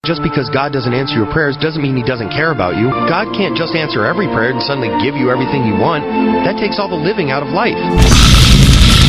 Just because God doesn't answer your prayers doesn't mean He doesn't care about you. God can't just answer every prayer and suddenly give you everything you want. That takes all the living out of life.